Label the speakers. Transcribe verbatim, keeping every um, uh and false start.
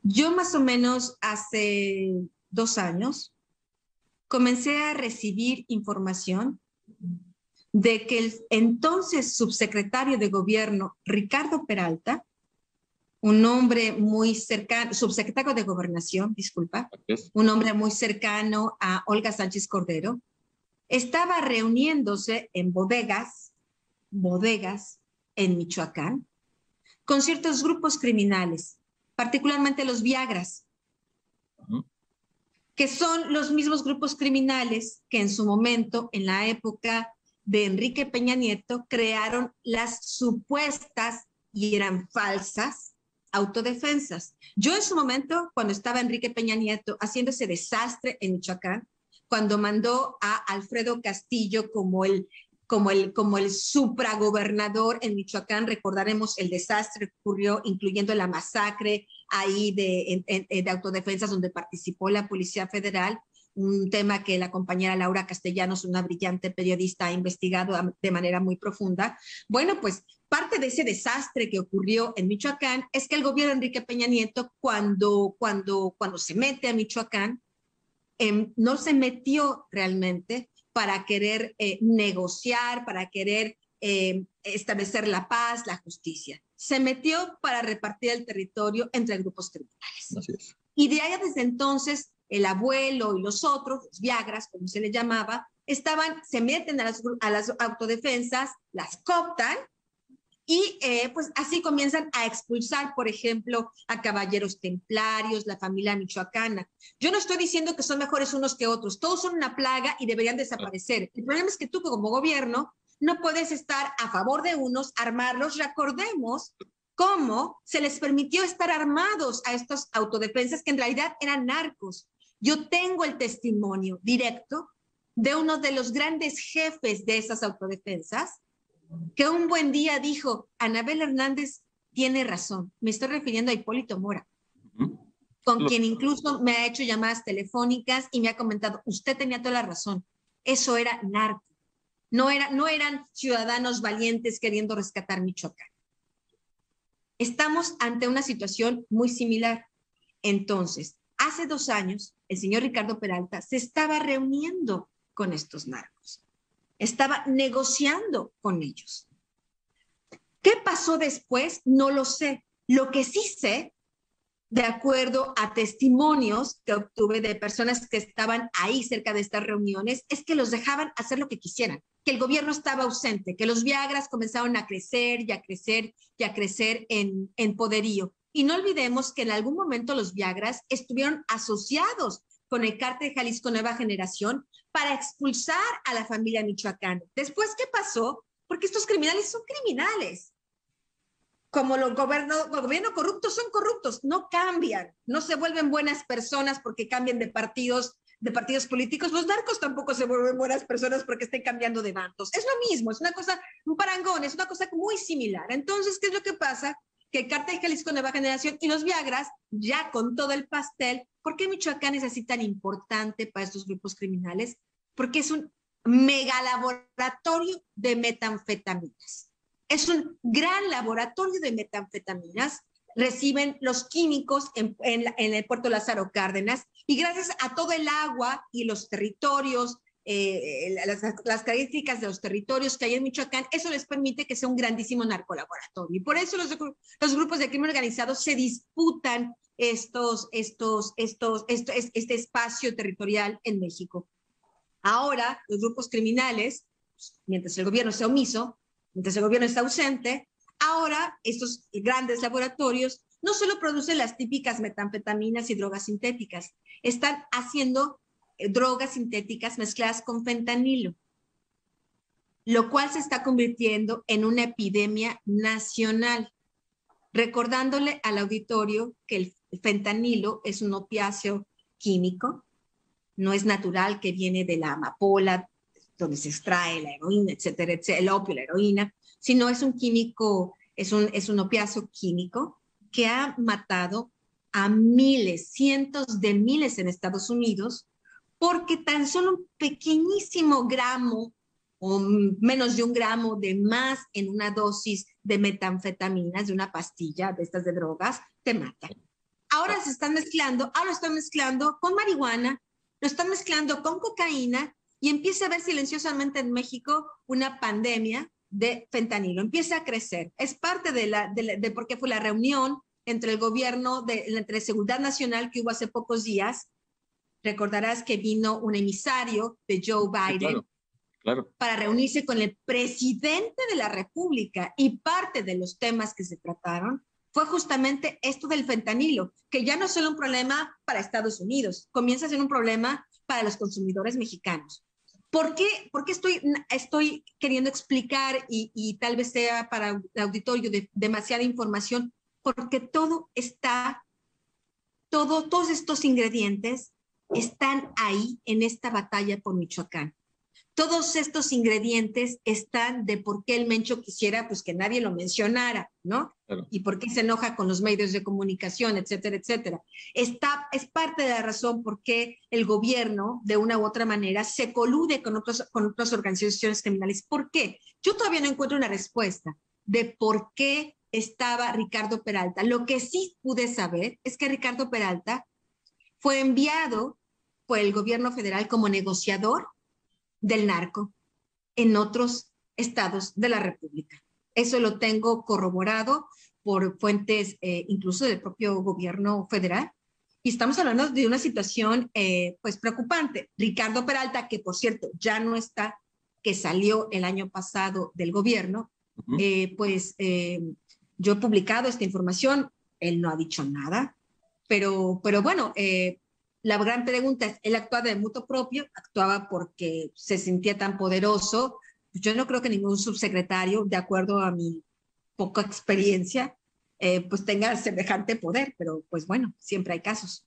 Speaker 1: Yo más o menos hace dos años comencé a recibir información de que el entonces subsecretario de Gobierno, Ricardo Peralta, un hombre muy cercano, subsecretario de Gobernación, disculpa, un hombre muy cercano a Olga Sánchez Cordero, estaba reuniéndose en bodegas, bodegas en Michoacán, con ciertos grupos criminales, particularmente los Viagras, uh-huh. que son los mismos grupos criminales que en su momento, en la época de Enrique Peña Nieto, crearon las supuestas, y eran falsas, autodefensas. Yo en su momento, cuando estaba Enrique Peña Nieto haciendo ese desastre en Michoacán, cuando mandó a Alfredo Castillo como el, como el, como el supragobernador en Michoacán, recordaremos el desastre que ocurrió, incluyendo la masacre ahí de, de, de autodefensas donde participó la Policía Federal, un tema que la compañera Laura Castellanos, una brillante periodista, ha investigado de manera muy profunda. Bueno, pues parte de ese desastre que ocurrió en Michoacán es que el gobierno de Enrique Peña Nieto, cuando, cuando, cuando se mete a Michoacán, eh, no se metió realmente para querer eh, negociar, para querer eh, establecer la paz, la justicia. Se metió para repartir el territorio entre grupos criminales.
Speaker 2: Así es.
Speaker 1: Y de ahí desde entonces, el abuelo y los otros, los Viagras, como se les llamaba, estaban, se meten a las, a las autodefensas, las cooptan, y eh, pues así comienzan a expulsar, por ejemplo, a caballeros templarios, la familia michoacana. Yo no estoy diciendo que son mejores unos que otros, todos son una plaga y deberían desaparecer. El problema es que tú como gobierno no puedes estar a favor de unos, armarlos. Recordemos cómo se les permitió estar armados a estas autodefensas que en realidad eran narcos. Yo tengo el testimonio directo de uno de los grandes jefes de esas autodefensas, que un buen día dijo: Anabel Hernández tiene razón. Me estoy refiriendo a Hipólito Mora, uh-huh. con quien incluso me ha hecho llamadas telefónicas y me ha comentado: usted tenía toda la razón, eso era narco, no, era, no eran ciudadanos valientes queriendo rescatar Michoacán. Estamos ante una situación muy similar. Entonces, hace dos años, el señor Ricardo Peralta se estaba reuniendo con estos narcos, estaba negociando con ellos. ¿Qué pasó después? No lo sé. Lo que sí sé, de acuerdo a testimonios que obtuve de personas que estaban ahí cerca de estas reuniones, es que los dejaban hacer lo que quisieran, que el gobierno estaba ausente, que los Viagras comenzaron a crecer y a crecer y a crecer en, en poderío. Y no olvidemos que en algún momento los Viagras estuvieron asociados con el Cártel Jalisco Nueva Generación para expulsar a la familia michoacana. Después, ¿qué pasó? Porque estos criminales son criminales. Como los gobiernos gobierno corruptos son corruptos, no cambian, no se vuelven buenas personas porque cambien de partidos, de partidos políticos. Los narcos tampoco se vuelven buenas personas porque estén cambiando de bandos. Es lo mismo, es una cosa, un parangón, es una cosa muy similar. Entonces, ¿qué es lo que pasa? Que el Cártel Jalisco Nueva Generación y los Viagras, ya con todo el pastel. ¿Por qué Michoacán es así tan importante para estos grupos criminales? Porque es un megalaboratorio de metanfetaminas. Es un gran laboratorio de metanfetaminas. Reciben los químicos en, en, en el puerto Lázaro Cárdenas y gracias a todo el agua y los territorios, eh, las, las características de los territorios que hay en Michoacán, eso les permite que sea un grandísimo narcolaboratorio. Y por eso los, los grupos de crimen organizado se disputan estos, estos, estos, esto, este espacio territorial en México. Ahora, los grupos criminales, mientras el gobierno sea omiso, mientras el gobierno está ausente, ahora estos grandes laboratorios no solo producen las típicas metanfetaminas y drogas sintéticas, están haciendo eh, drogas sintéticas mezcladas con fentanilo, lo cual se está convirtiendo en una epidemia nacional. Recordándole al auditorio que el fentanilo es un opiáceo químico, no es natural, que viene de la amapola, donde se extrae la heroína, etcétera, etcétera, el opio, la heroína, sino es un químico, es un, es un opiáceo químico que ha matado a miles, cientos de miles en Estados Unidos, porque tan solo un pequeñísimo gramo o menos de un gramo de más en una dosis de metanfetaminas, de una pastilla de estas de drogas, te mata. Ahora se están mezclando, ahora lo están mezclando con marihuana, lo están mezclando con cocaína y empieza a haber silenciosamente en México una pandemia de fentanilo. Empieza a crecer. Es parte de, la, de, la, de por qué fue la reunión entre el gobierno, de, entre Seguridad Nacional que hubo hace pocos días. Recordarás que vino un emisario de Joe Biden.
Speaker 2: Sí, claro. Claro.
Speaker 1: Para reunirse con el presidente de la República, y parte de los temas que se trataron fue justamente esto del fentanilo, que ya no es solo un problema para Estados Unidos, comienza a ser un problema para los consumidores mexicanos. ¿Por qué, ¿Por qué estoy, estoy queriendo explicar y, y tal vez sea para el auditorio de, demasiada información? Porque todo está, todo, todos estos ingredientes están ahí en esta batalla por Michoacán. Todos estos ingredientes están de por qué el Mencho quisiera pues que nadie lo mencionara, ¿no?
Speaker 2: Claro.
Speaker 1: Y por qué se enoja con los medios de comunicación, etcétera, etcétera. Está, es parte de la razón por qué el gobierno, de una u otra manera, se colude con, otros, con otras organizaciones criminales. ¿Por qué? Yo todavía no encuentro una respuesta de por qué estaba Ricardo Peralta. Lo que sí pude saber es que Ricardo Peralta fue enviado por el gobierno federal como negociador del narco en otros estados de la República. Eso lo tengo corroborado por fuentes eh, incluso del propio gobierno federal. Y estamos hablando de una situación eh, pues preocupante. Ricardo Peralta, que por cierto ya no está, que salió el año pasado del gobierno, uh-huh. eh, pues eh, yo he publicado esta información, él no ha dicho nada, pero, pero bueno, eh, la gran pregunta es, ¿él actuaba de mutuo propio? ¿Actuaba porque se sentía tan poderoso? Yo no creo que ningún subsecretario, de acuerdo a mi poca experiencia, eh, pues tenga semejante poder, pero pues bueno, siempre hay casos.